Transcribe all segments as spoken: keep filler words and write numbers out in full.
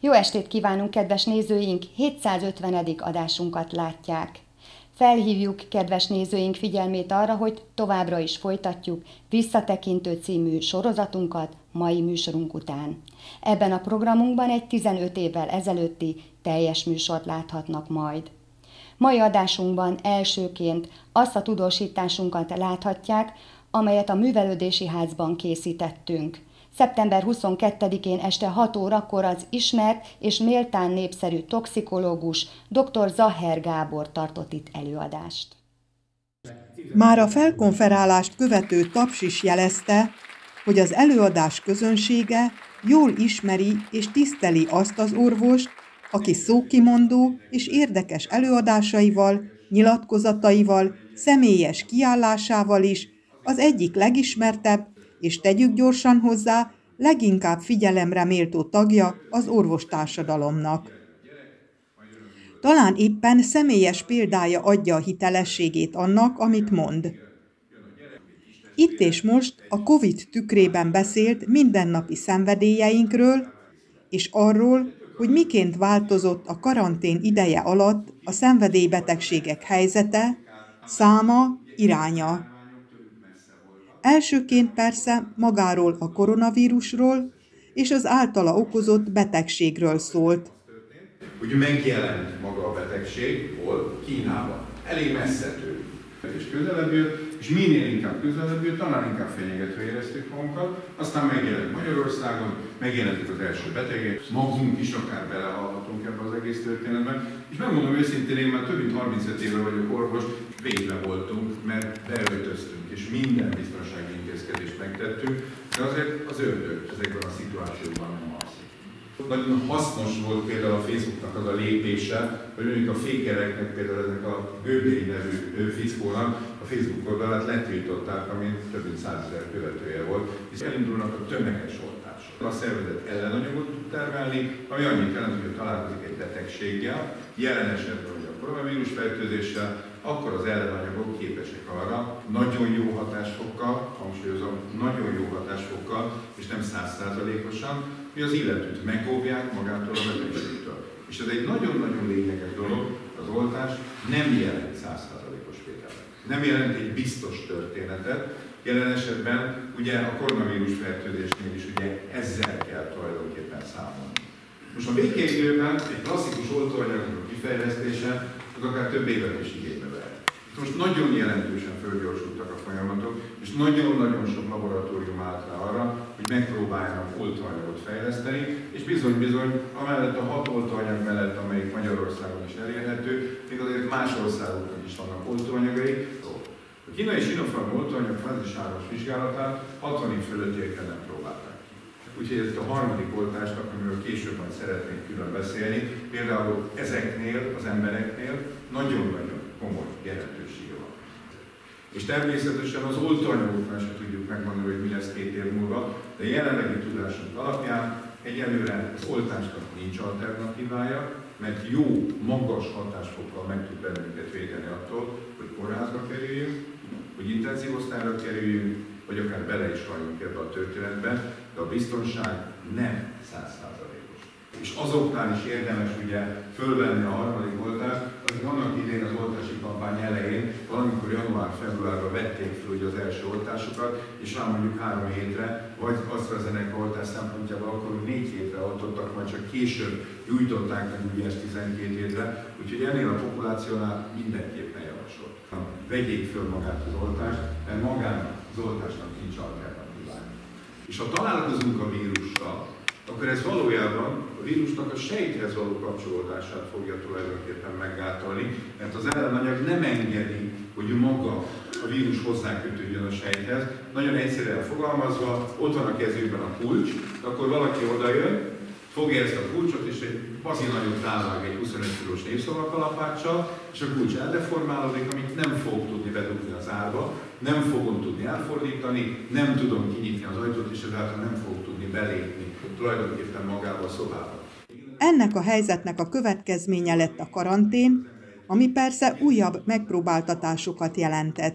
Jó estét kívánunk, kedves nézőink! hétszázötvenedik adásunkat látják. Felhívjuk kedves nézőink figyelmét arra, hogy továbbra is folytatjuk Visszatekintő című sorozatunkat mai műsorunk után. Ebben a programunkban egy tizenöt évvel ezelőtti teljes műsort láthatnak majd. Mai adásunkban elsőként azt a tudósításunkat láthatják, amelyet a Művelődési Házban készítettünk. szeptember huszonkettedikén este hat órakor az ismert és méltán népszerű toxikológus dr. Zaher Gábor tartott itt előadást. Már a felkonferálást követő taps is jelezte, hogy az előadás közönsége jól ismeri és tiszteli azt az orvost, aki szókimondó és érdekes előadásaival, nyilatkozataival, személyes kiállásával is az egyik legismertebb, és tegyük gyorsan hozzá, leginkább figyelemre méltó tagja az orvostársadalomnak. Talán éppen személyes példája adja a hitelességét annak, amit mond. Itt és most a Covid tükrében beszélt mindennapi szenvedélyeinkről, és arról, hogy miként változott a karantén ideje alatt a szenvedélybetegségek helyzete, száma, iránya. Elsőként persze magáról a koronavírusról és az általa okozott betegségről szólt. Hogy megjelent maga a betegség, hol? Kínában. Elég messze tőlünk. És közelebb jött, és minél inkább közelebb jött, annál inkább fenyegetve éreztük magunkat. Aztán megjelent Magyarországon, megjelentek az első betegek, magunk is akár belehallhatunk ebbe az egész történetben. És megmondom őszintén, én már több mint harmincöt éve vagyok orvos, végre voltunk, mert beöltöztünk, és minden biztonsági intézkedést megtettünk, de azért az ördög ezekben a szituációkban nem alszik. Nagyon hasznos volt például a Facebooknak az a lépése, hogy mondjuk a fékereknek, például ennek a Göbély nevű fickónak a Facebook oldalát letiltották, ami több mint százezer követője volt, és elindulnak a tömeges oltások. A szervezet ellenanyagot tud termelni, ami annyit jelent, hogy találkozik egy betegséggel, jelen esetben hogy a koronavírus fertőzéssel, akkor az ellenanyagok képesek arra, nagyon jó hatásfokkal, hangsúlyozom, nagyon jó hatásfokkal, és nem száz százalékosan, hogy az illetőt megóvják magától a betegségtől. És ez egy nagyon-nagyon lényeges dolog, az oltás nem jelent száz százalékos védelmet. Nem jelent egy biztos történetet. Jelen esetben ugye a koronavírus fertőzésnél is ugye ezzel kell tulajdonképpen számolni. Most a békeidőben egy klasszikus oltóanyagnak a kifejlesztése az akár több évet is igénybe vehet. Most nagyon jelentősen fölgyorsultak a folyamatok, és nagyon-nagyon sok laboratórium állt rá arra, hogy megpróbáljanak oltóanyagot fejleszteni, és bizony-bizony, amellett a hat oltóanyag mellett, amelyik Magyarországon is elérhető, még azért más országoknak is vannak oltóanyagai. A kínai Sinopharm oltóanyag fázis-hármas vizsgálatát hatvan év fölöttiekkel nem próbálták. Úgyhogy ezt a harmadik oltást, amiről később majd szeretnénk külön beszélni, például ezeknél, az embereknél nagyon-nagyon komoly jelentősége van. És természetesen az oltóanyagoknál sem tudjuk megmondani, hogy mi lesz két év múlva, de jelenlegi tudásunk alapján egyelőre az oltásnak nincs alternatívája, mert jó, magas hatásfokkal meg tud bennünket védeni attól, hogy kórházba kerüljünk, hogy intenzív osztályra kerüljünk, vagy akár bele is halljunk ebbe a történetbe, de a biztonság nem száz százalékos. És azoknál is érdemes ugye fölvenni a harmadik oltást, akik annak idején az oltási kampány elején, valamikor január-februárban vették fel ugye az első oltásokat, és rá mondjuk három hétre, vagy AstraZeneca oltás szempontjából akkor négy hétre oltottak, majd csak később gyújtották meg ugye ezt tizenkét hétre, úgyhogy ennél a populációnál mindenképpen javasolt. Vegyék föl magát az oltást, mert magának az oltásnak nincs alternatívája. És ha találkozunk a vírussal, akkor ez valójában a vírusnak a sejthez való kapcsolódását fogja tulajdonképpen meggátolni, mert az ellenanyag nem engedi, hogy maga a vírus hozzákötődjön a sejthez. Nagyon egyszerűen fogalmazva, ott van a kezükben a kulcs, akkor valaki odajön, fogja ezt a kulcsot, és egy bazi nagyot rávág egy huszonöt kilós népszavakalapáccsal, és a kulcs eldeformálódik, amit nem fog tudni bedugni az árba, nem fogom tudni elfordítani, nem tudom kinyitni az ajtót, és ezáltal nem fog tudni belépni tulajdonképpen magába a szobába. Ennek a helyzetnek a következménye lett a karantén, ami persze újabb megpróbáltatásokat jelentett.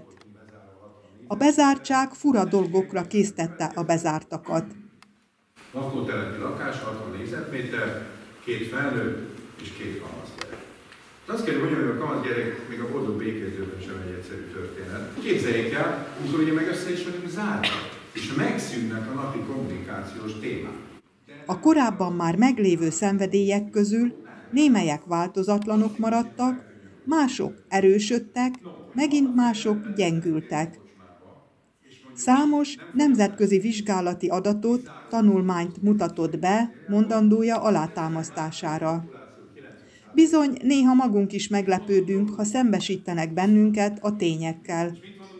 A bezártság fura dolgokra késztette a bezártakat. Lakótelepi lakás, hatvan négyzetméter, két felnőtt és két kamasz gyerek. De azt kell, hogy mondjam, hogy a kamasz gyerek még a boldog békézőben sem egy egyszerű történet. Képzeljék el, amikor ugye meg össze is vagyunk zárva, és megszűnnek a napi kommunikációs témák. A korábban már meglévő szenvedélyek közül némelyek változatlanok maradtak, mások erősödtek, megint mások gyengültek. Számos nemzetközi vizsgálati adatot, tanulmányt mutatott be mondandója alátámasztására. Bizony, néha magunk is meglepődünk, ha szembesítenek bennünket a tényekkel.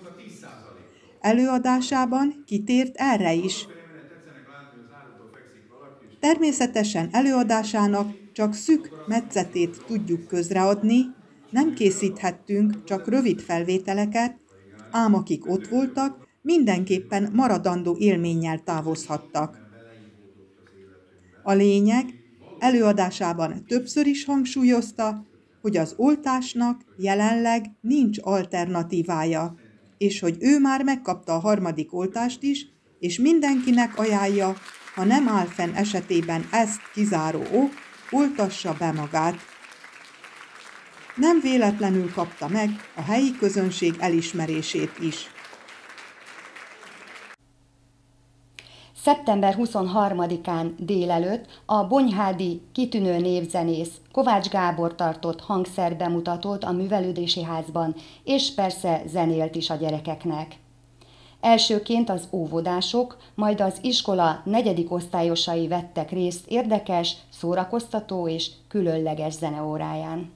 Előadásában kitért erre is. Természetesen előadásának csak szűk metszetét tudjuk közreadni, nem készíthettünk csak rövid felvételeket, ám akik ott voltak, mindenképpen maradandó élménnyel távozhattak. A lényeg, előadásában többször is hangsúlyozta, hogy az oltásnak jelenleg nincs alternatívája, és hogy ő már megkapta a harmadik oltást is, és mindenkinek ajánlja, ha nem áll fenn esetében ezt kizáró ok, oltassa be magát. Nem véletlenül kapta meg a helyi közönség elismerését is. szeptember huszonharmadikán délelőtt a bonyhádi kitűnő névzenész Kovács Gábor tartott hangszerbemutatót a művelődési házban, és persze zenélt is a gyerekeknek. Elsőként az óvodások, majd az iskola negyedik osztályosai vettek részt érdekes, szórakoztató és különleges zeneóráján.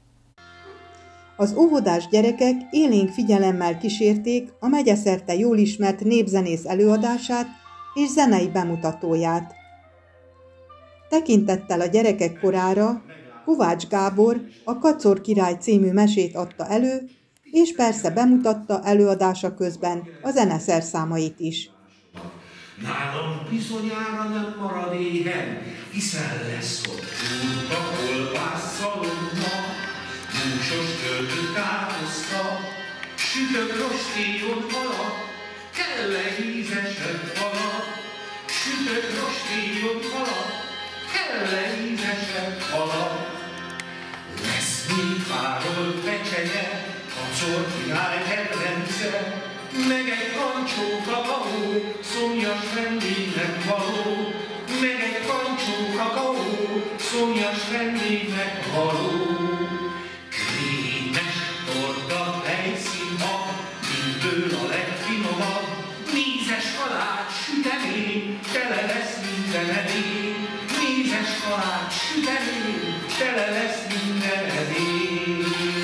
Az óvodás gyerekek élénk figyelemmel kísérték a megyeszerte jól ismert népzenész előadását és zenei bemutatóját. Tekintettel a gyerekek korára Kovács Gábor a Kacor király című mesét adta elő, és persze bemutatta előadása közben a zeneszerszámait is. Nálam bizonyára nem marad éhen, hiszen lesz ott úrka, kolbásszalonna, húsos töltött káposzta, sütött rostíjon halat, kell egy ízesebb halat, sütött rostíjon halat, kell egy ízesebb halat. Lesz még párolt pecsenye, Kacor király kedvence, meg egy kancsó kakaó, szomjas vendégnek való, meg egy kancsó kakaó, szomjas vendégnek való. Krémes torta, tejszínha, mindből a legfinomabb, mézes kalács, sütemény, tele lesz minden edény. Mézes kalács, sütemény, tele lesz minden edény.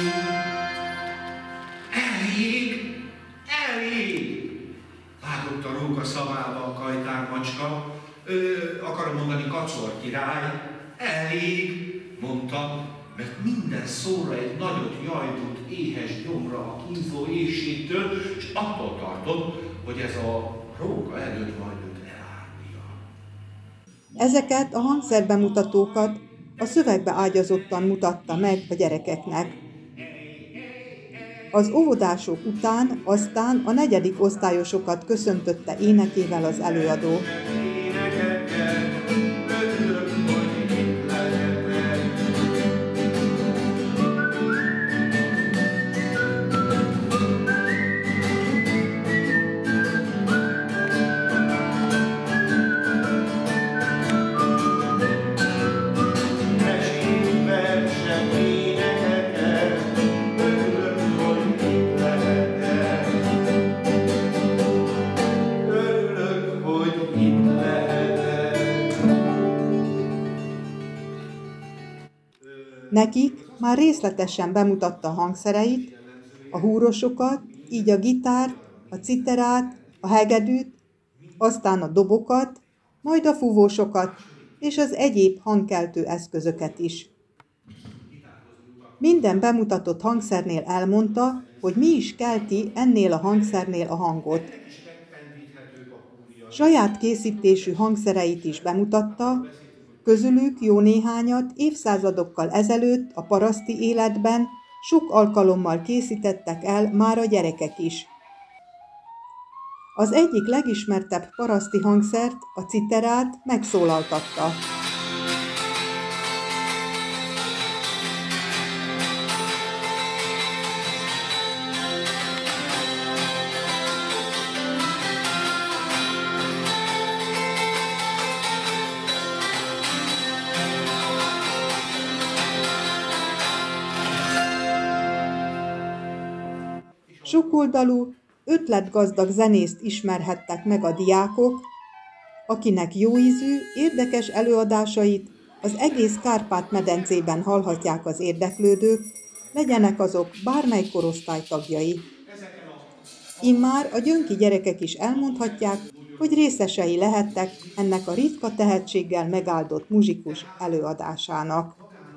Elég, elég! Vágott a róka szavába a kajtár macska, ö, akarom mondani Kacor király. Elég, mondta, mert minden szóra egy nagyot jajtott éhes gyomra a kínzó éjségtől, és attól tartott, hogy ez a róka előtt majd őt elárulja. Ezeket a hangszerbemutatókat a szövegbe ágyazottan mutatta meg a gyerekeknek. Az óvodások után aztán a negyedik osztályosokat köszöntötte énekével az előadó. Nekik már részletesen bemutatta a hangszereit, a húrosokat, így a gitárt, a citerát, a hegedűt, aztán a dobokat, majd a fúvósokat és az egyéb hangkeltő eszközöket is. Minden bemutatott hangszernél elmondta, hogy mi is kelti ennél a hangszernél a hangot. Saját készítésű hangszereit is bemutatta, közülük jó néhányat évszázadokkal ezelőtt a paraszti életben sok alkalommal készítettek el már a gyerekek is. Az egyik legismertebb paraszti hangszert, a citerát megszólaltatta. Sokoldalú, ötletgazdag zenészt ismerhettek meg a diákok, akinek jóízű, érdekes előadásait az egész Kárpát-medencében hallhatják az érdeklődők, legyenek azok bármely korosztály tagjai. Immár a gyönki gyerekek is elmondhatják, hogy részesei lehettek ennek a ritka tehetséggel megáldott muzsikus előadásának.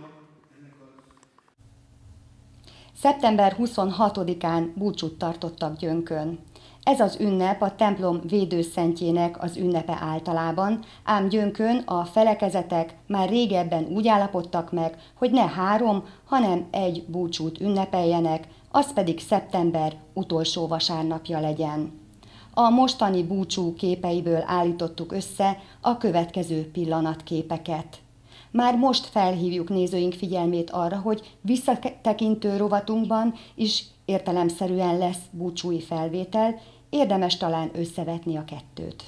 szeptember huszonhatodikán búcsút tartottak Gyönkön. Ez az ünnep a templom védőszentjének az ünnepe általában, ám Gyönkön a felekezetek már régebben úgy állapodtak meg, hogy ne három, hanem egy búcsút ünnepeljenek, az pedig szeptember utolsó vasárnapja legyen. A mostani búcsú képeiből állítottuk össze a következő pillanatképeket. Már most felhívjuk nézőink figyelmét arra, hogy visszatekintő rovatunkban is értelemszerűen lesz búcsúi felvétel, érdemes talán összevetni a kettőt.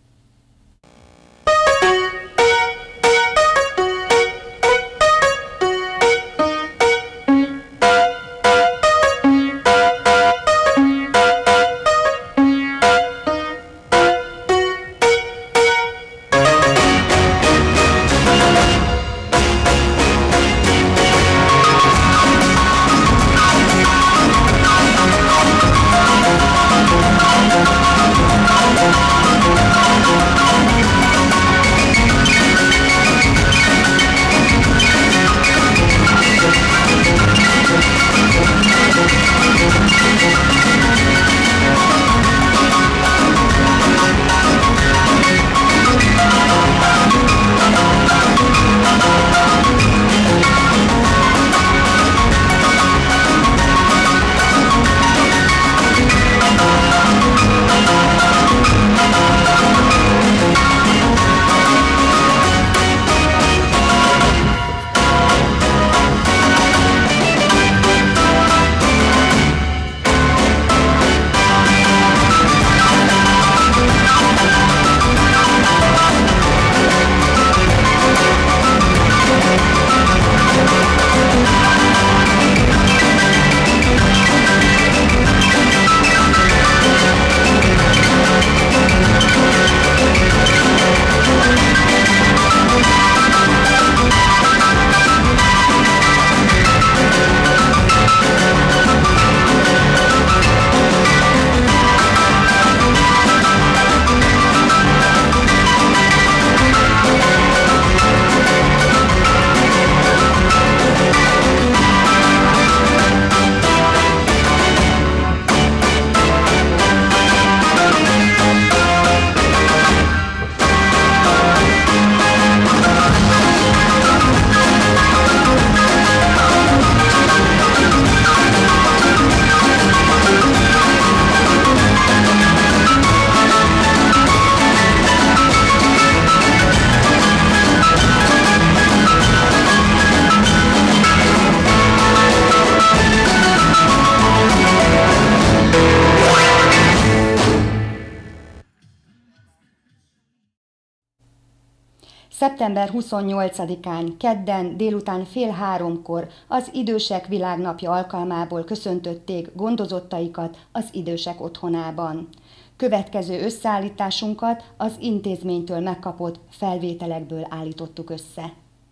szeptember huszonnyolcadikán, kedden délután fél háromkor az Idősek Világnapja alkalmából köszöntötték gondozottaikat az Idősek Otthonában. Következő összeállításunkat az intézménytől megkapott felvételekből állítottuk össze.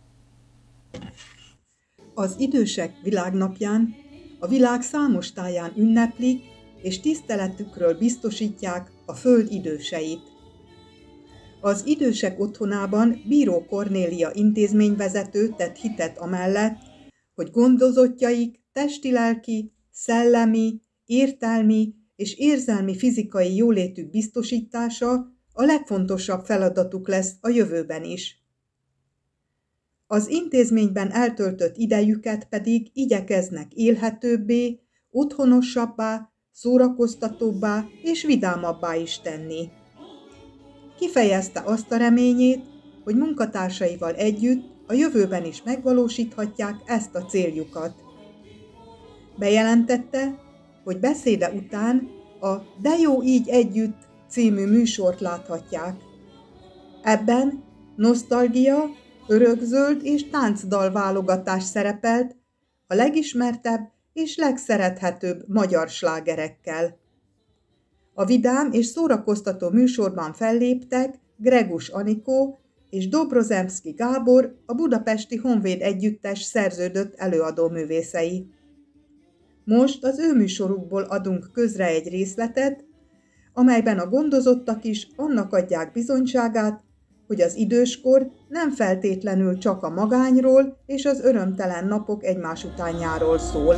Az Idősek Világnapján a világ számos táján ünneplik és tiszteletükről biztosítják a föld időseit. Az Idősek Otthonában Bíró Kornélia intézményvezető tett hitet amellett, hogy gondozottjaik testi-lelki, szellemi, értelmi és érzelmi fizikai jólétük biztosítása a legfontosabb feladatuk lesz a jövőben is. Az intézményben eltöltött idejüket pedig igyekeznek élhetőbbé, otthonosabbá, szórakoztatóbbá és vidámabbá is tenni. Kifejezte azt a reményét, hogy munkatársaival együtt a jövőben is megvalósíthatják ezt a céljukat. Bejelentette, hogy beszéde után a De jó így együtt című műsort láthatják. Ebben nosztalgia, örökzöld és táncdal válogatás szerepelt, a legismertebb és legszerethetőbb magyar slágerekkel. A vidám és szórakoztató műsorban felléptek Gregus Anikó és Dobrozemszky Gábor, a Budapesti Honvéd Együttes szerződött előadóművészei. Most az ő műsorukból adunk közre egy részletet, amelyben a gondozottak is annak adják bizonyságát, hogy az időskor nem feltétlenül csak a magányról és az örömtelen napok egymás utánjáról szól.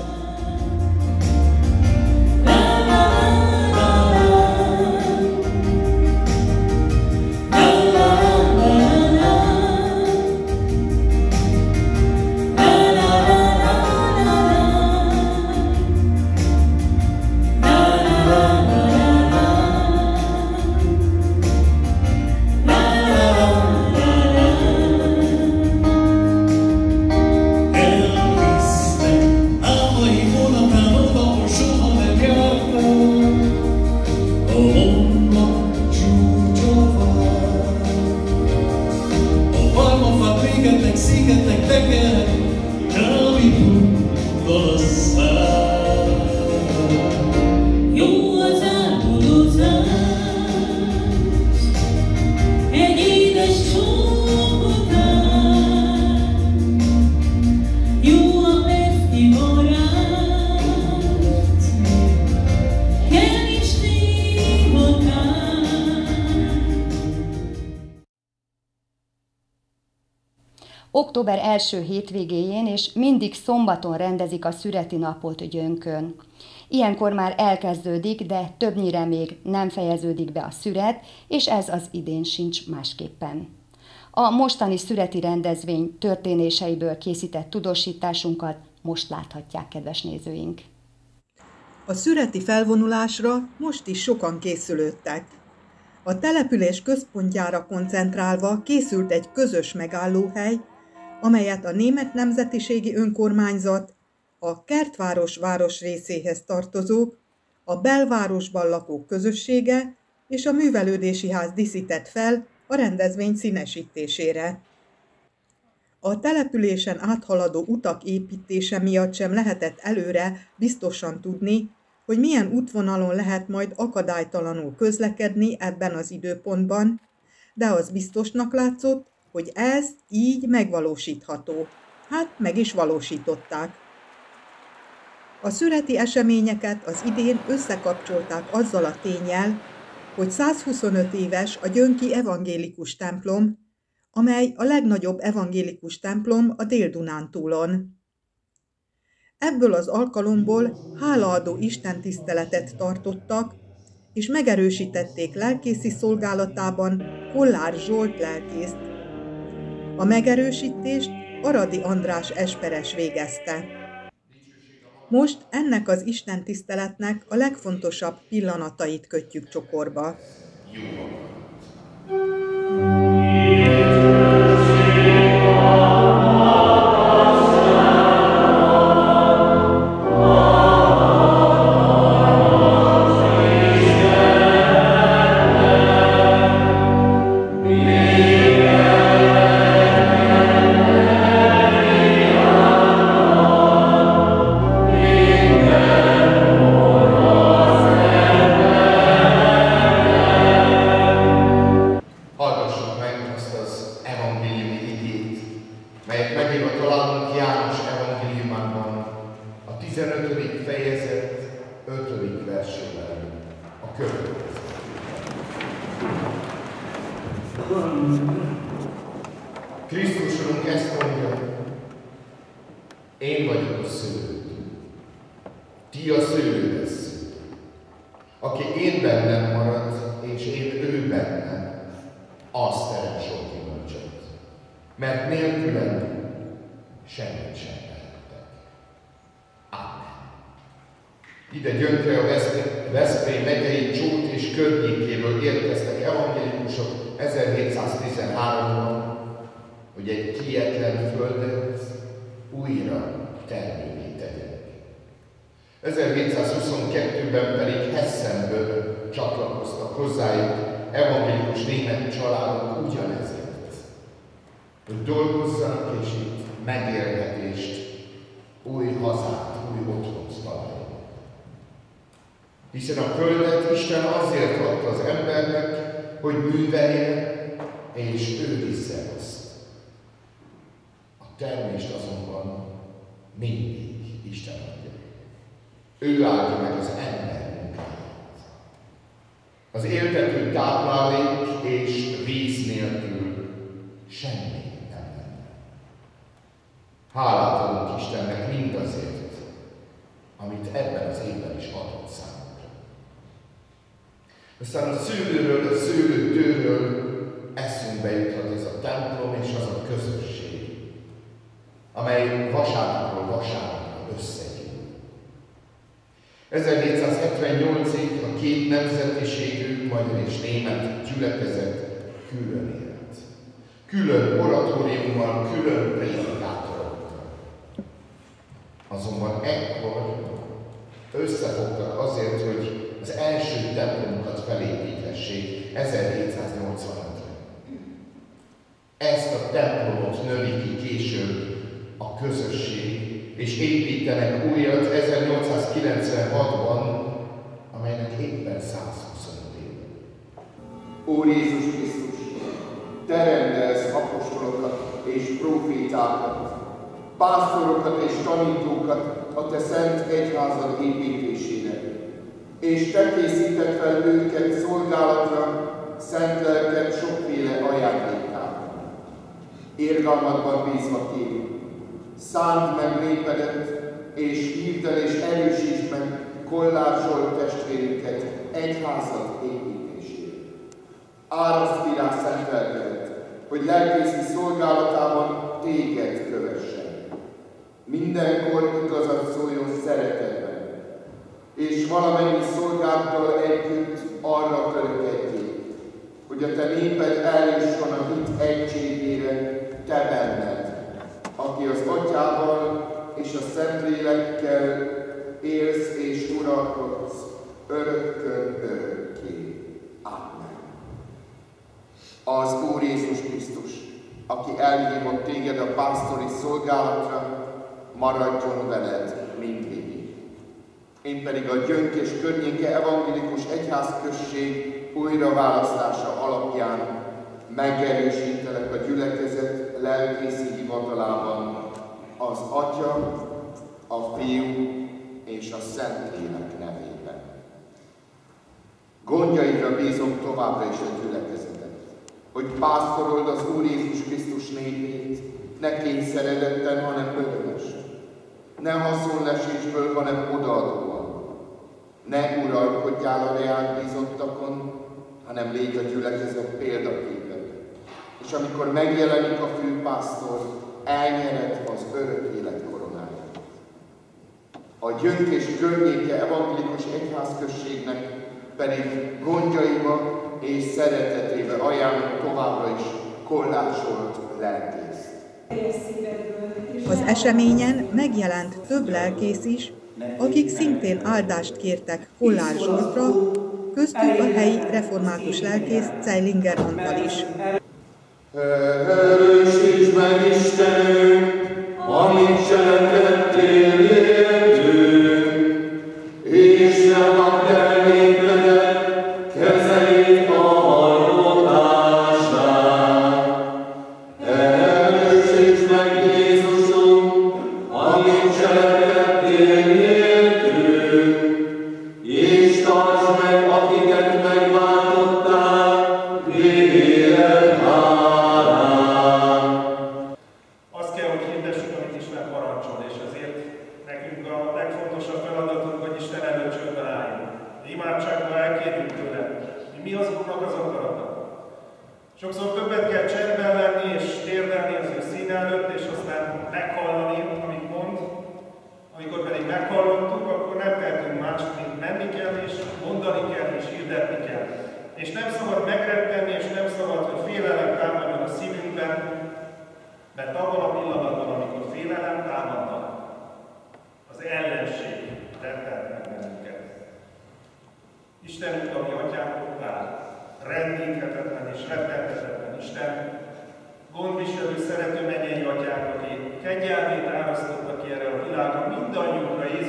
Október első hétvégéjén és mindig szombaton rendezik a szüreti napot Gyönkön. Ilyenkor már elkezdődik, de többnyire még nem fejeződik be a szüret, és ez az idén sincs másképpen. A mostani szüreti rendezvény történéseiből készített tudósításunkat most láthatják, kedves nézőink. A szüreti felvonulásra most is sokan készülődtek. A település központjára koncentrálva készült egy közös megállóhely, amelyet a német nemzetiségi önkormányzat, a Kertváros városrészéhez tartozók, a belvárosban lakók közössége és a művelődési ház díszített fel a rendezvény színesítésére. A településen áthaladó utak építése miatt sem lehetett előre biztosan tudni, hogy milyen útvonalon lehet majd akadálytalanul közlekedni ebben az időpontban, de az biztosnak látszott, hogy ez így megvalósítható. Hát meg is valósították. A szüreti eseményeket az idén összekapcsolták azzal a ténnyel, hogy százhuszonöt éves a gyönki evangélikus templom, amely a legnagyobb evangélikus templom a Dél-Dunántúlon. Ebből az alkalomból hálaadó istentiszteletet tartottak, és megerősítették lelkészi szolgálatában Kollár Zsolt lelkészt. A megerősítést Aradi András esperes végezte. Most ennek az istentiszteletnek a legfontosabb pillanatait kötjük csokorba. Krisztus Urunk ezt mondja, én vagyok a szőlő, ti a szőlő lesz. Aki én bennem marad, és én ő bennem, az terem sok gyümölcsöt, mert nélkülem semmit sem tehettek. Amen. Ide Gyönkre a Veszprém megyei Csót és környékéről érkeztek evangélikusok ezerhétszáztizenháromban, hogy egy kietlen földet újra termővé tegyek. ezerhétszázhuszonkettőben pedig Hessenből csatlakoztak hozzájuk evangélikus német családok ugyanezért, hogy dolgozzanak és itt megélhetést, új hazát új otthont találjon. Hiszen a földet Isten azért adta az embernek, hogy művelje és őrizze azt. A termést azonban mindig Isten adja. Ő áldja meg az ember munkáját. Az éltető táplálék és víz nélkül semmi nem lenne. Hálát adunk Istennek mindazért, amit ebben az évben is adott számunkra. Aztán a szőlőről, a szőlőtőről eszünkbe juthat ez a templom és az a közösség, amely vasárnapról vasárnapra összegyűl. ezerhétszázhetvennyolcig a két nemzetiségű, magyar és német gyülekezet külön élt. Külön oratóriummal, külön prédikátorokkal. Azonban ekkor összefogtak azért, hogy az első templomunkat felépíthessék ezerhétszáznyolcvanötre. Ezt a templomot növi ki később a közösség, és építenek újat ezernyolcszázkilencvenhatban, amelynek éppen százhuszonöt éve. Úr Jézus Krisztus, Te rendelsz apostolokat és prófétákat, pásztorokat és tanítókat a Te szent egyházad építésére, és Te készíted fel őket szolgálatra, szent lelked sokféle ajándékával. Irgalmadban bízva kérünk, szánd meg népedet, és hívd és erősítsd meg Kollár Zsolt testvérünket egyházad építésére. Áraszt ki rá szent lelkedet, hogy lelkészi szolgálatában téged kövessen. Mindenkor igazat szóljon szeretetben, és valamennyi szolgálattal együtt arra törekedjék, hogy a te néped eljusson a hit egységére te benned, aki az Atyával és a Szentlélekkel élsz és uralkodsz örökkön örökké. Amen. Az Úr Jézus Krisztus, aki elhívott téged a pásztori szolgálatra, maradjon veled mindvégig. Én pedig a Gyönk és környéke evangélikus egyházközség újraválasztása alapján megerősítelek a gyülekezet lelkészi hivatalában az Atya, a Fiú és a Szentlélek nevében. Gondjaidra bízom továbbra is a gyülekezetet, hogy pásztorold az Úr Jézus Krisztus népét, ne kényszeredetten, hanem örömösen, ne haszonlesésből, hanem odaadóan. Ne uralkodjál a reál bízottakon, hanem légy a gyülekezet példaképet. És amikor megjelenik a főpásztor, elnyered az örök élet koronáját. A Gyönk és környéke evangélikus egyházközségnek pedig gondjaiba és szeretetébe ajánlom továbbra is Kollár Zsolt lelkészt. Az eseményen megjelent több lelkész is, akik szintén áldást kértek Kollár Zsoltra, köztük a helyi református lelkész Zeilinger Antal is. Erősítsd meg, Istenünk, amit cselekedtél értünk, és ne add el népedet, kezelét a hallgatásnál. Erősítsd meg, Jézusunk, amit cselekedtél értünk, és tartsd meg, akiket megváltottál, végére hálán. Azt kell, hogy hirdessük, amit Isten parancsol, és ezért nekünk a legfontosabb feladatunk, hogy Isten előtt csöndben álljunk. Imádságban elkérjük tőle, hogy mi az Úrnak az akarata. Sokszor többet kell csendben lenni, és térdelni az ő szín előtt, és aztán meghallani, amit mond. Amikor pedig meghallottuk, akkor nem tehetünk más, mint menni kell, és mondani kell, és hirdetni kell. És nem szabad megrettenni, és nem szabad, hogy félelem támadjon a szívünkben, mert abban a pillanatban, amikor félelem támadnak, az ellenség rettelt meg bennünket. Istenünk, ami atyánkot vár, rendíthetetlen és rettenthetetlen Isten, gondviselő, szerető mennyei atyánk, aki kegyelmét árasztotta ki erre a világra mindannyiunkra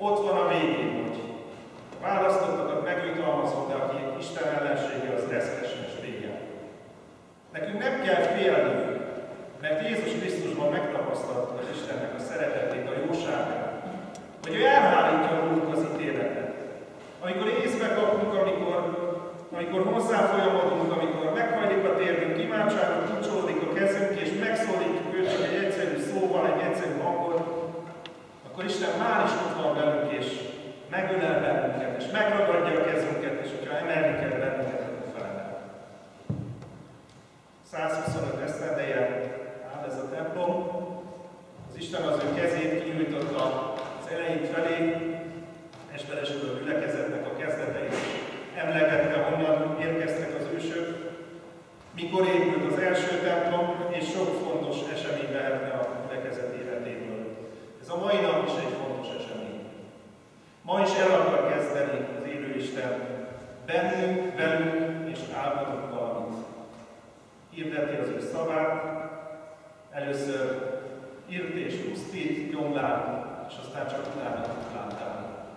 Ott van a végén, hogy a választottakat megjutalmazod, de aki Isten ellensége, az reszkesen és vége. Nekünk nem kell félnünk, mert Jézus Krisztusban megtapasztaltuk az Istennek a szeretetét, a jóságát, hogy ő elhárítja róluk az ítéletet. Amikor észbe kapunk, amikor, amikor hozzáfolyamodunk, amikor meghajlik a térdünk, imádságon kapcsolódik a kezünk, és megszólítjuk őt csak egy egyszerű szóval, egy egyszerű hangon, akkor Isten már is ott van velünk, és megölel bennünket, és megragadja a kezünket, és hogyha emelni kell bennünket, akkor felemel. százhuszonöt esztendeje áll ez a templom. Az Isten az ő kezét kinyújtotta az elején felé, Esperesülő gyülekezetnek a kezdeteit emlegette, honnan érkeztek az ősök, mikor épült az első templom, és sok fontos esemény lehetne a gyülekezet életéből. Ez a mai nap is egy fontos esemény. Ma is el akar kezdeni az élő Isten bennünk, velünk és általunk valamit. Hirdeti az ő szavát, először írt és pusztít, nyomlál, és aztán csak utána láttál.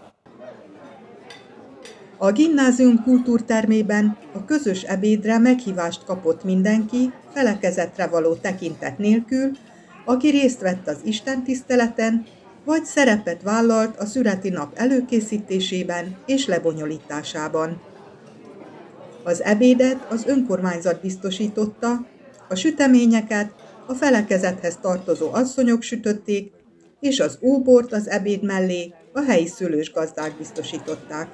A gimnázium kultúrtermében a közös ebédre meghívást kapott mindenki, felekezetre való tekintet nélkül, aki részt vett az istentiszteleten, vagy szerepet vállalt a szüreti nap előkészítésében és lebonyolításában. Az ebédet az önkormányzat biztosította, a süteményeket a felekezethez tartozó asszonyok sütötték, és az óbort az ebéd mellé a helyi szőlősgazdák biztosították.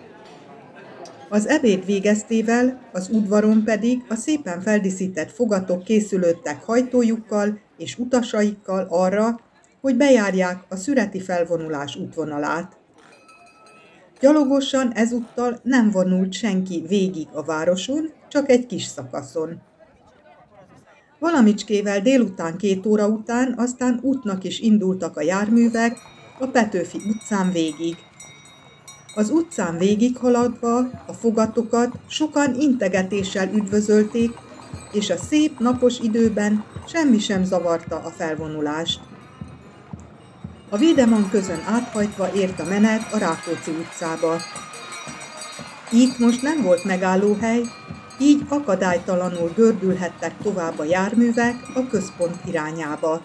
Az ebéd végeztével az udvaron pedig a szépen feldíszített fogatok készülődtek hajtójukkal és utasaikkal arra, hogy bejárják a szüreti felvonulás útvonalát. Gyalogosan ezúttal nem vonult senki végig a városon, csak egy kis szakaszon. Valamicskével délután két óra után aztán útnak is indultak a járművek a Petőfi utcán végig. Az utcán végighaladva a fogatokat sokan integetéssel üdvözölték, és a szép napos időben semmi sem zavarta a felvonulást. A Védeman közön áthajtva ért a menet a Rákóczi utcába. Itt most nem volt megállóhely, így akadálytalanul gördülhettek tovább a járművek a központ irányába.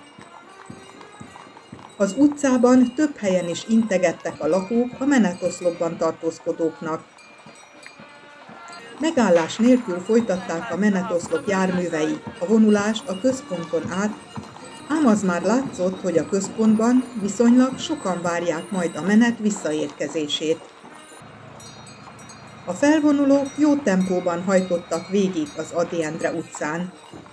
Az utcában több helyen is integettek a lakók a menetoszlopban tartózkodóknak. Megállás nélkül folytatták a menetoszlop járművei a vonulást a központon át, ám az már látszott, hogy a központban viszonylag sokan várják majd a menet visszaérkezését. A felvonulók jó tempóban hajtottak végig az Ady Endre utcán.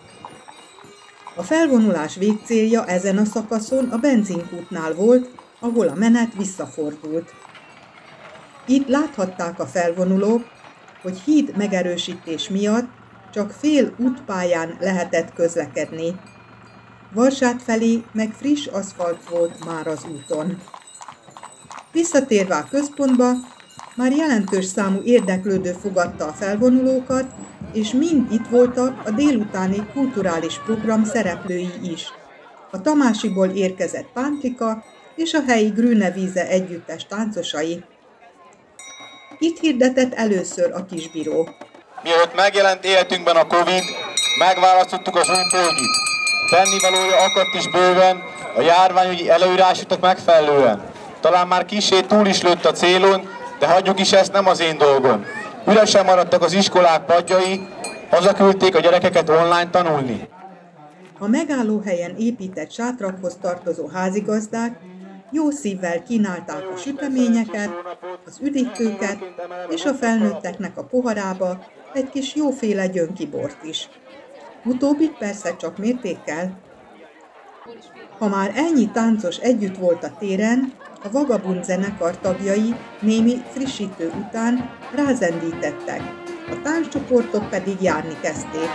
A felvonulás végcélja ezen a szakaszon a benzinkútnál volt, ahol a menet visszafordult. Itt láthatták a felvonulók, hogy híd megerősítés miatt csak fél útpályán lehetett közlekedni. Varsát felé meg friss aszfalt volt már az úton. Visszatérve a központba, már jelentős számú érdeklődő fogadta a felvonulókat, és mind itt voltak a délutáni kulturális program szereplői is. A Tamásiból érkezett Pántlika és a helyi Grüne-Wiese együttes táncosai. Itt hirdetett először a kisbíró. Mielőtt megjelent életünkben a Covid, megválasztottuk az új polgit. Tennivalója akadt is bőven, a járványügyi előírásoknak megfelelően. Talán már kissé túl is lőtt a célon, de hagyjuk is, ezt nem az én dolgom. Üresen maradtak az iskolák padjai, hazaküldték a gyerekeket online tanulni. A megállóhelyen épített sátrakhoz tartozó házigazdák jó szívvel kínálták a süteményeket, az üdítőket, és a felnőtteknek a poharába egy kis jóféle gyönkibort is. Utóbbit persze csak mértékkel. Ha már ennyi táncos együtt volt a téren, a Vagabund zenekar tagjai némi frissítő után rázendítettek, a tánccsoportok pedig járni kezdték.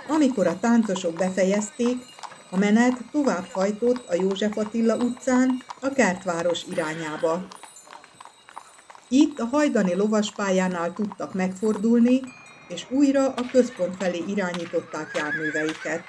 Amikor a táncosok befejezték, a menet tovább hajtott a József Attila utcán a Kertváros irányába. Itt a hajdani lovaspályánál tudtak megfordulni, és újra a központ felé irányították járműveiket.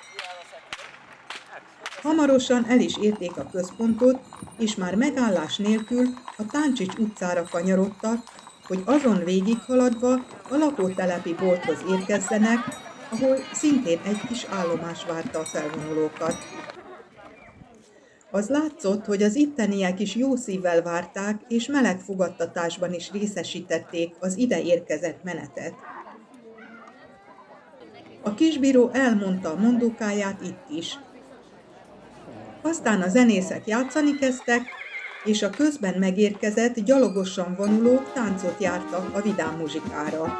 Hamarosan el is érték a központot, és már megállás nélkül a Táncsics utcára kanyarodtak, hogy azon végighaladva a lakótelepi bolthoz érkezzenek, ahol szintén egy kis állomás várta a felvonulókat. Az látszott, hogy az itteniek is jó szívvel várták, és meleg fogadtatásban is részesítették az ide érkezett menetet. A kisbíró elmondta a mondókáját itt is. Aztán a zenészek játszani kezdtek, és a közben megérkezett, gyalogosan vonulók táncot jártak a vidám muzsikára.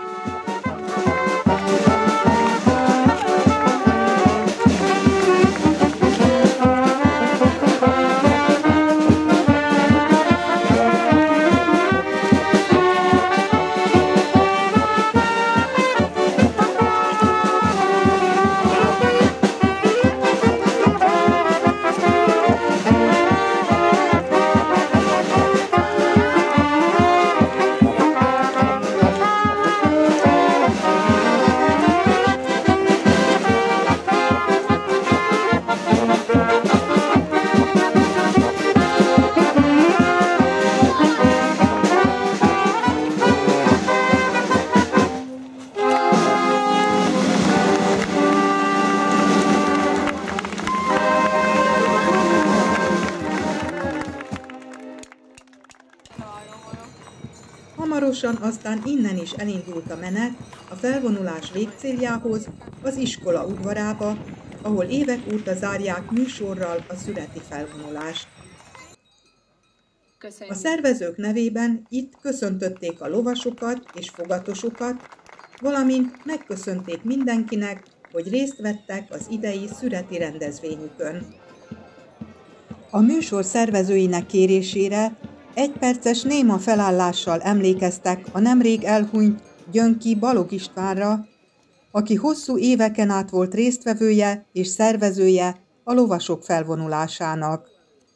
Hamarosan aztán innen is elindult a menet a felvonulás végcéljához, az iskola udvarába, ahol évek óta zárják műsorral a szüreti felvonulást. Köszönjük. A szervezők nevében itt köszöntötték a lovasokat és fogatosokat, valamint megköszönték mindenkinek, hogy részt vettek az idei szüreti rendezvényükön. A műsor szervezőinek kérésére egyperces néma felállással emlékeztek a nemrég elhunyt Gyönki Balogh Istvánra, aki hosszú éveken át volt résztvevője és szervezője a lovasok felvonulásának.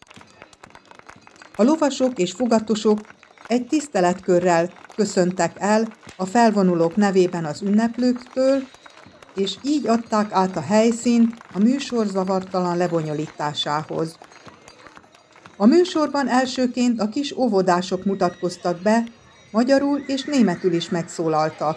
A lovasok és fogatosok egy tiszteletkörrel köszöntek el a felvonulók nevében az ünneplőktől, és így adták át a helyszínt a műsor zavartalan lebonyolításához. A műsorban elsőként a kis óvodások mutatkoztak be, magyarul és németül is megszólaltak.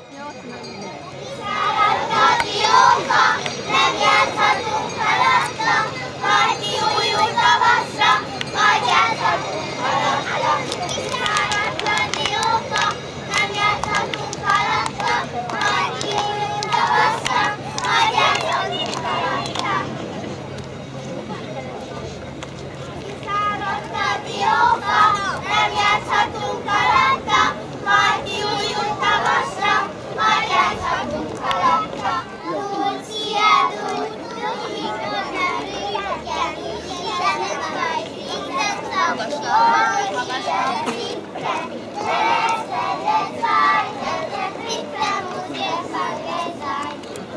Nem játszhatunk alatta, majd kiújult tavaszra, majd játszhatunk alatta. Úgy kiadunk, mikor nem rügyel, hiszen majd minden szakot, hogy ilyen Szerezted fáj, ezek vittem úgy érzak egy záj.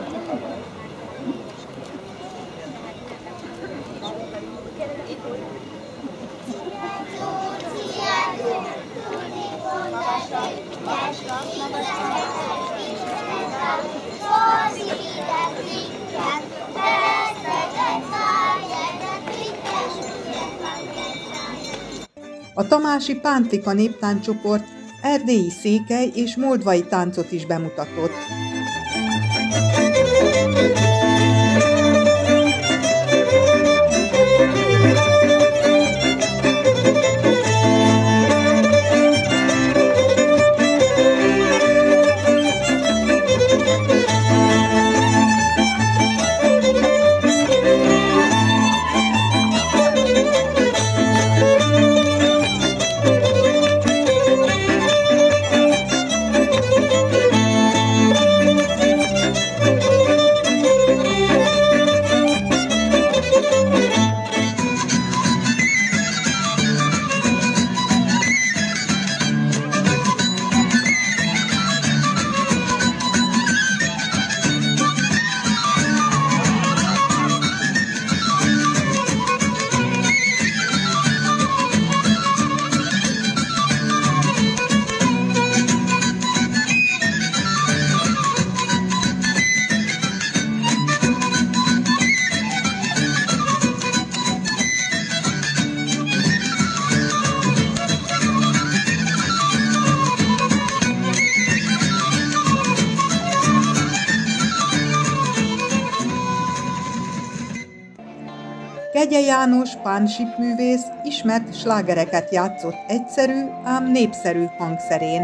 A tamási Pántlika néptánccsoport erdélyi székely és moldvai táncot is bemutatott. Kegye János pánsipművész ismert slágereket játszott egyszerű, ám népszerű hangszerén.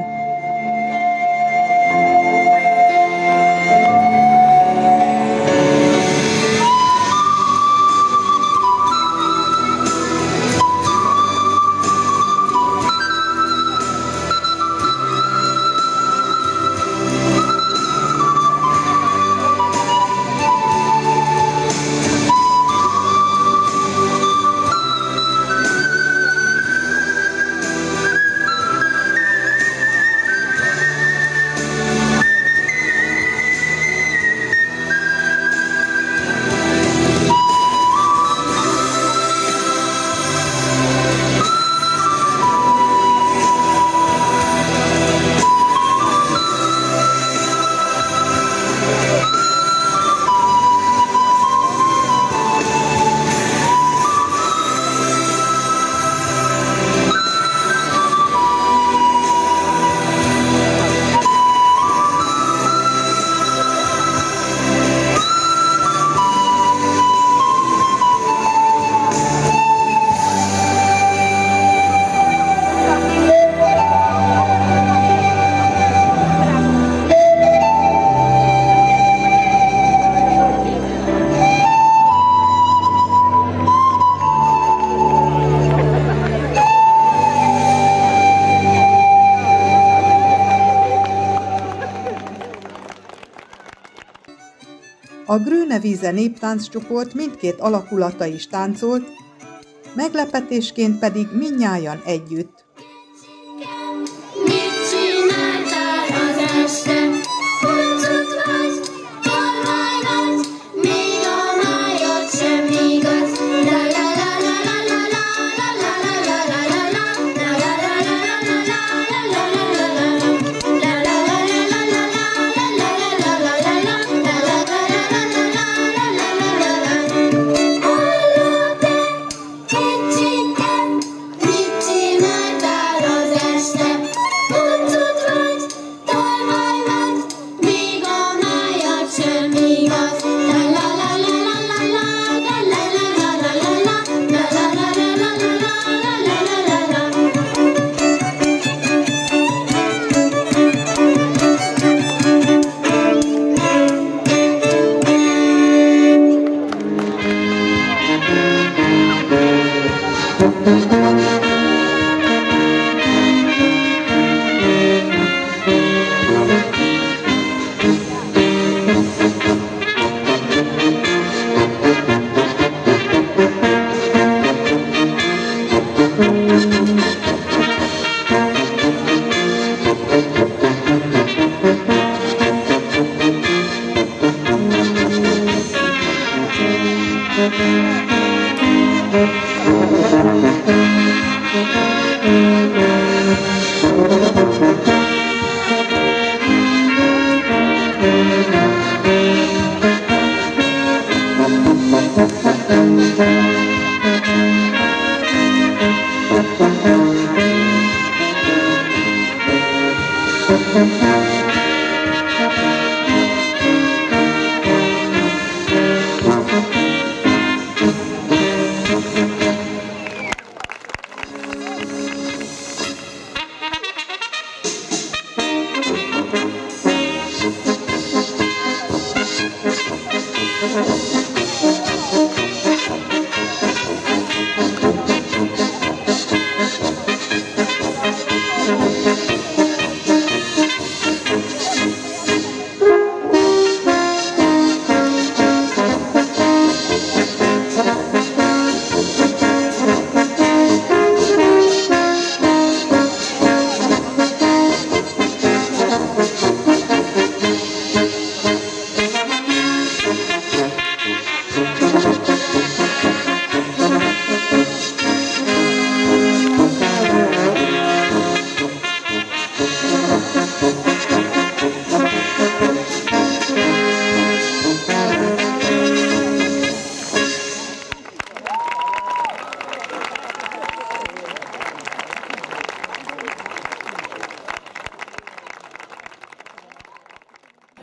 A Grönewiese néptánccsoport mindkét alakulata is táncolt, meglepetésként pedig mindnyájan együtt. Mit csináltál az este? Huncut vagy, tolvaj vagy, még a májad sem igaz. La la la la la la la la la la la la la la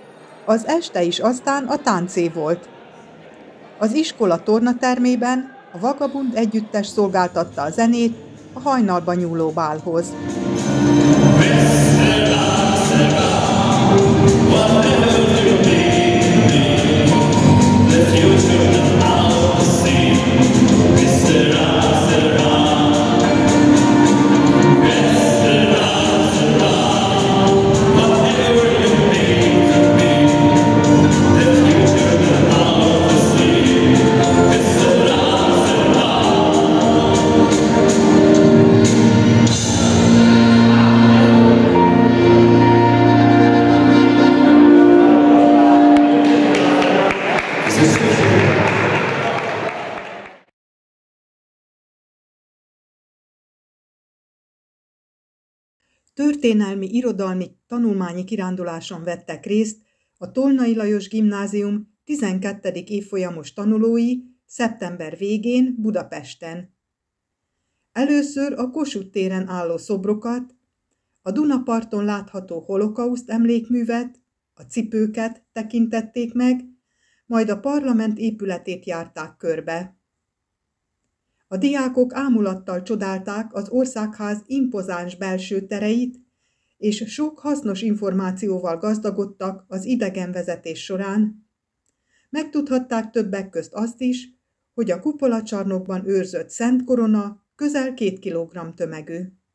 Az este is aztán a táncé volt. Az iskola tornatermében A Vagabund együttes szolgáltatta a zenét a hajnalba nyúló bálhoz. Történelmi irodalmi tanulmányi kiránduláson vettek részt a Tolnai Lajos Gimnázium tizenkettedik évfolyamos tanulói szeptember végén Budapesten. Először a Kossuth téren álló szobrokat, a Dunaparton látható holokauszt emlékművet, a cipőket tekintették meg, majd a parlament épületét járták körbe. A diákok ámulattal csodálták az Országház impozáns belső tereit, és sok hasznos információval gazdagodtak az idegenvezetés során. Megtudhatták többek közt azt is, hogy a kupolacsarnokban őrzött Szent Korona közel két kilogramm tömegű.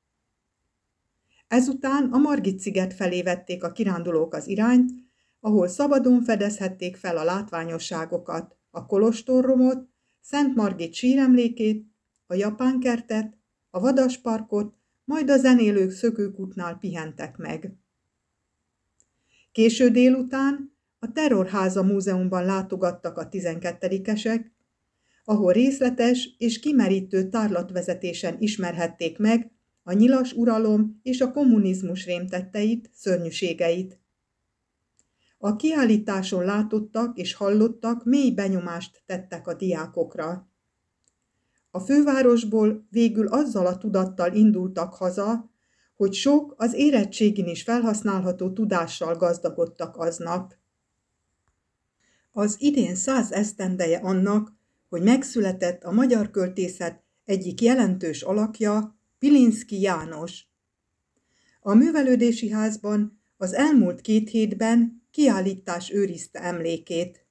Ezután a Margit-sziget felé vették a kirándulók az irányt, ahol szabadon fedezhették fel a látványosságokat, a kolostorromot, Szent Margit síremlékét, a japán kertet, a vadasparkot, majd a zenélők szökőkútnál pihentek meg. Késő délután a Terrorháza Múzeumban látogattak a tizenkettedikesek, ahol részletes és kimerítő tárlatvezetésen ismerhették meg a nyilas uralom és a kommunizmus rémtetteit, szörnyűségeit. A kiállításon látottak és hallottak mély benyomást tettek a diákokra. A fővárosból végül azzal a tudattal indultak haza, hogy sok az érettségin is felhasználható tudással gazdagodtak aznap. Az idén száz esztendeje annak, hogy megszületett a magyar költészet egyik jelentős alakja, Pilinszky János. A művelődési házban az elmúlt két hétben kiállítás őrizte emlékét.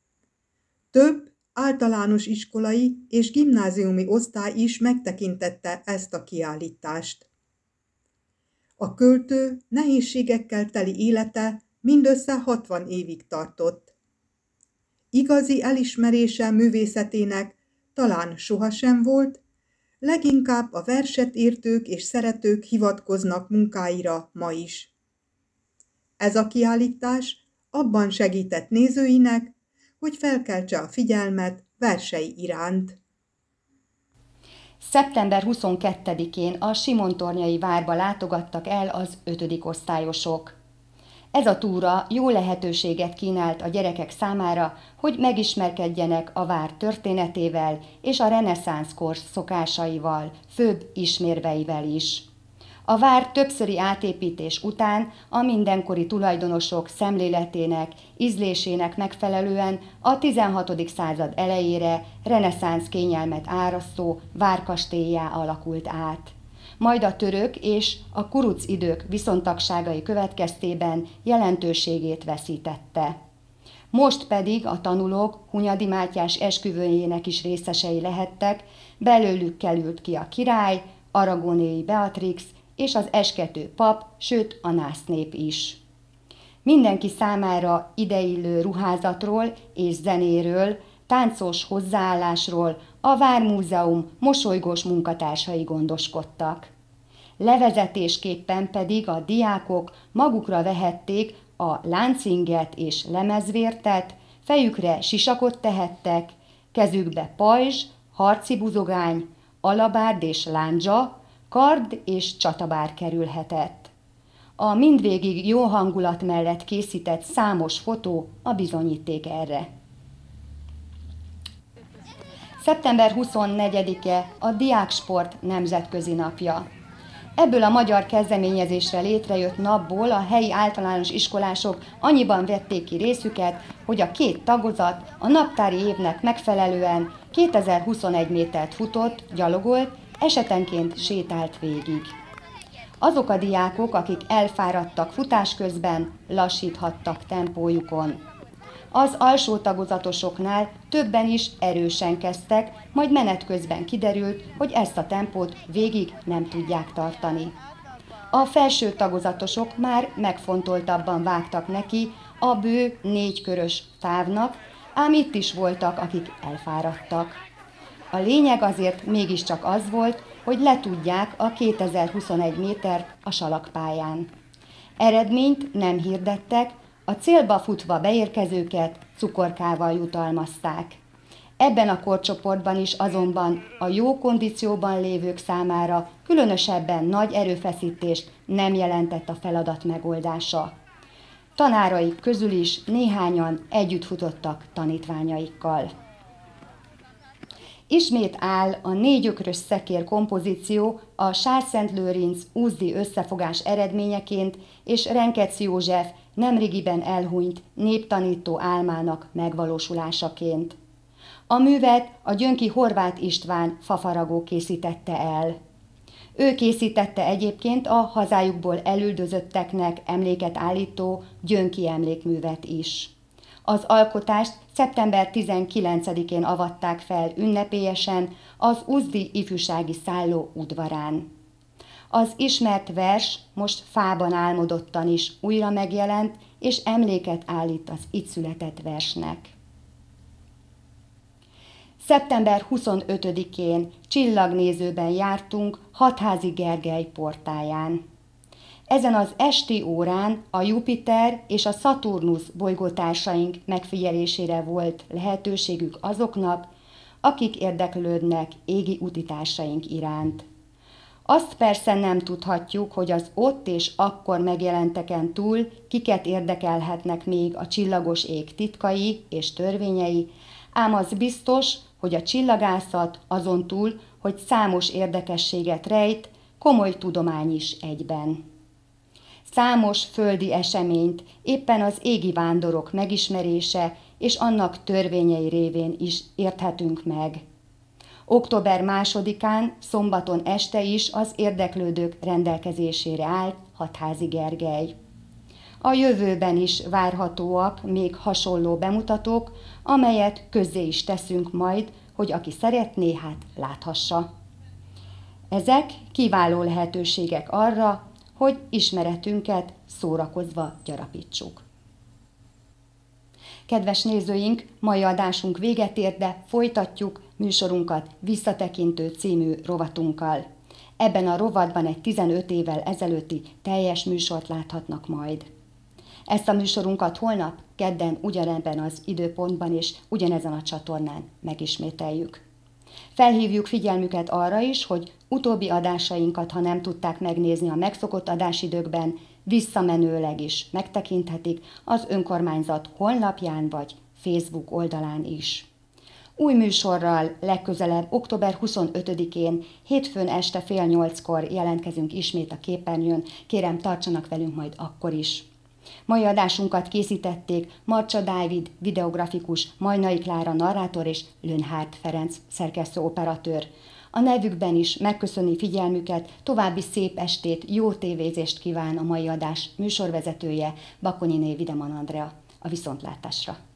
Több általános iskolai és gimnáziumi osztály is megtekintette ezt a kiállítást. A költő nehézségekkel teli élete mindössze hatvan évig tartott. Igazi elismerése művészetének talán sohasem volt, leginkább a verset értők és szeretők hivatkoznak munkáira ma is. Ez a kiállítás abban segített nézőinek, hogy felkeltse a figyelmet versei iránt. szeptember huszonkettedikén a Simontornyai várba látogattak el az ötödik osztályosok. Ez a túra jó lehetőséget kínált a gyerekek számára, hogy megismerkedjenek a vár történetével és a reneszánsz kor szokásaival, főbb ismérveivel is. A vár többszöri átépítés után a mindenkori tulajdonosok szemléletének, ízlésének megfelelően a tizenhatodik század elejére reneszánsz kényelmet árasztó várkastéllyá alakult át. Majd a török és a kuruc idők viszontagságai következtében jelentőségét veszítette. Most pedig a tanulók Hunyadi Mátyás esküvőjének is részesei lehettek, belőlük került ki a király, aragóniai Beatrix és az eskető pap, sőt a násznép is. Mindenki számára ideillő ruházatról és zenéről, táncos hozzáállásról a Vármúzeum mosolygós munkatársai gondoskodtak. Levezetésképpen pedig a diákok magukra vehették a láncinget és lemezvértet, fejükre sisakot tehettek, kezükbe pajzs, harci buzogány, alabárd és lándzsa, kard és csatabár kerülhetett. A mindvégig jó hangulat mellett készített számos fotó a bizonyíték erre. szeptember huszonnegyedike a Diáksport nemzetközi napja. Ebből a magyar kezdeményezésre létrejött napból a helyi általános iskolások annyiban vették ki részüket, hogy a két tagozat a naptári évnek megfelelően kétezer-huszonegy métert futott, gyalogolt, esetenként sétált végig. Azok a diákok, akik elfáradtak futás közben, lassíthattak tempójukon. Az alsó tagozatosoknál többen is erősen kezdtek, majd menet közben kiderült, hogy ezt a tempót végig nem tudják tartani. A felső tagozatosok már megfontoltabban vágtak neki a bő négykörös távnak, ám itt is voltak, akik elfáradtak. A lényeg azért mégiscsak az volt, hogy letudják a kétezer-huszonegy métert a salakpályán. Eredményt nem hirdettek, a célba futva beérkezőket cukorkával jutalmazták. Ebben a korcsoportban is azonban a jó kondícióban lévők számára különösebben nagy erőfeszítést nem jelentett a feladat megoldása. Tanáraik közül is néhányan együtt futottak tanítványaikkal. Ismét áll a négyökrös szekér kompozíció a Sárszentlőrinc úzdi összefogás eredményeként és Renkec József nemrégiben elhunyt néptanító álmának megvalósulásaként. A művet a gyönki Horváth István fafaragó készítette el. Ő készítette egyébként a hazájukból elüldözötteknek emléket állító gyönki emlékművet is. Az alkotást szeptember tizenkilencedikén avatták fel ünnepélyesen az Uzdi ifjúsági szálló udvarán. Az ismert vers most fában álmodottan is újra megjelent, és emléket állít az itt született versnek. szeptember huszonötödikén csillagnézőben jártunk Hatházi Gergely portáján. Ezen az esti órán a Jupiter és a Szaturnusz bolygótársaink megfigyelésére volt lehetőségük azoknak, akik érdeklődnek égi utitársaink iránt. Azt persze nem tudhatjuk, hogy az ott és akkor megjelenteken túl kiket érdekelhetnek még a csillagos ég titkai és törvényei, ám az biztos, hogy a csillagászat azon túl, hogy számos érdekességet rejt, komoly tudomány is egyben. Számos földi eseményt éppen az égi vándorok megismerése és annak törvényei révén is érthetünk meg. október másodikán, szombaton este is az érdeklődők rendelkezésére állt Hatházi Gergely. A jövőben is várhatóak még hasonló bemutatók, amelyet közzé is teszünk majd, hogy aki szeretné, hát láthassa. Ezek kiváló lehetőségek arra, hogy ismeretünket szórakozva gyarapítsuk. Kedves nézőink, mai adásunk véget ért, de folytatjuk műsorunkat Visszatekintő című rovatunkkal. Ebben a rovatban egy tizenöt évvel ezelőtti teljes műsort láthatnak majd. Ezt a műsorunkat holnap, kedden ugyanebben az időpontban és ugyanezen a csatornán megismételjük. Felhívjuk figyelmüket arra is, hogy utóbbi adásainkat, ha nem tudták megnézni a megszokott adásidőkben, visszamenőleg is megtekinthetik az önkormányzat honlapján vagy Facebook oldalán is. Új műsorral legközelebb október huszonötödikén, hétfőn este fél nyolckor jelentkezünk ismét a képernyőn, kérem tartsanak velünk majd akkor is. Mai adásunkat készítették Marcsa Dávid, videografikus, Majnai Klára narrátor és Lönhárt Ferenc szerkesztő-operatőr. A nevükben is megköszöni figyelmüket, további szép estét, jó tévézést kíván a mai adás műsorvezetője, Bakonyné Videman Andrea. A viszontlátásra!